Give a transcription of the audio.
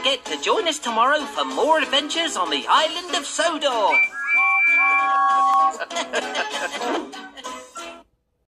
forget to join us tomorrow for more adventures on the island of Sodor.